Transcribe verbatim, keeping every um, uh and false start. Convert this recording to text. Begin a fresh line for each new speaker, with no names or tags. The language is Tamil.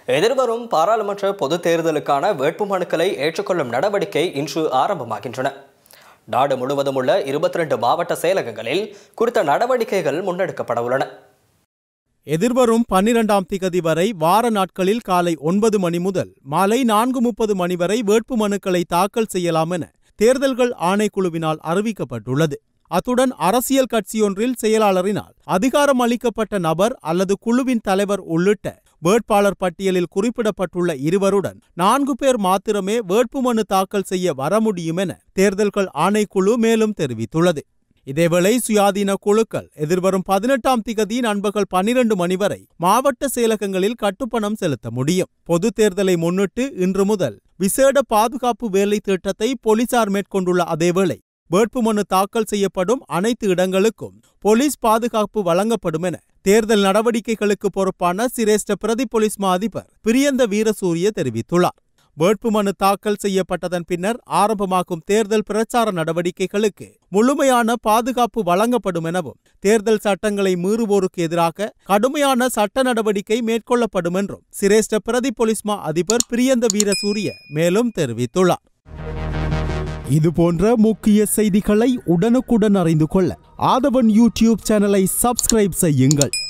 எதிர்வரும் பாராளுமன்ற பொதுத் தேர்தலுக்கான வேட்புமனுக்களை ஏற்றுக்கொள்ளும் நடவடிக்கை இன்று ஆரம்பமாகின்றன. நாடு முழுவதும் உள்ள இருபத்தி இரண்டு மாவட்ட செயலகங்களில் குறித்த நடவடிக்கைகள் முன்னெடுக்கப்பட உள்ளன.
எதிர்வரும் பன்னிரண்டாம் திகதி வரை வார நாட்களில் காலை ஒன்பது மணி முதல் மாலை நான்கு முப்பது மணி வரை வேட்புமனுக்களை தாக்கல் செய்யலாம் என தேர்தல்கள் ஆணைக்குழுவினால் அறிவிக்கப்பட்டுள்ளது. அத்துடன் அரசியல் கட்சியொன்றில் செயலாளரினால் அதிகாரம் அளிக்கப்பட்ட நபர் அல்லது குழுவின் தலைவர் உள்ளிட்ட வேட்பாளர் பட்டியலில் குறிப்பிடப்பட்டுள்ள இருவருடன் நான்கு பேர் மாத்திரமே வேட்புமனு தாக்கல் செய்ய வர முடியும் என தேர்தல்கள் ஆணைக்குழு மேலும் தெரிவித்துள்ளது. இதேவேளை சுயாதீன குழுக்கள் எதிர்வரும் பதினெட்டாம் திகதி நண்பகல் பன்னிரண்டு மணி வரை மாவட்ட செயலகங்களில் கட்டுப்பணம் செலுத்த முடியும். பொது தேர்தலை முன்னிட்டு இன்று முதல் விசேட பாதுகாப்பு வேலை திட்டத்தை போலீசார் மேற்கொண்டுள்ள அதேவேளை வேட்புமனு தாக்கல் செய்யப்படும் அனைத்து இடங்களுக்கும் போலீஸ் பாதுகாப்பு வழங்கப்படும் என தேர்தல் நடவடிக்கைகளுக்கு பொறுப்பான சிரேஷ்ட பிரதி போலீஸ் மா அதிபர் பிரியந்த வீரசூரிய தெரிவித்துள்ளார். வேட்புமனு தாக்கல் செய்யப்பட்டதன் பின்னர் ஆரம்பமாகும் தேர்தல் பிரச்சார நடவடிக்கைகளுக்கு முழுமையான பாதுகாப்பு வழங்கப்படும் எனவும் தேர்தல் சட்டங்களை மீறுவோருக்கு எதிராக கடுமையான சட்ட நடவடிக்கை மேற்கொள்ளப்படும் என்றும் சிரேஷ்ட பிரதி போலீஸ் மா அதிபர் பிரியந்த வீரசூரிய மேலும் தெரிவித்துள்ளார். இதுபோன்ற முக்கிய செய்திகளை உடனுக்குடன் அறிந்து கொள்ள ஆதவன் யூடியூப் சேனலை சப்ஸ்கிரைப் செய்யுங்கள்.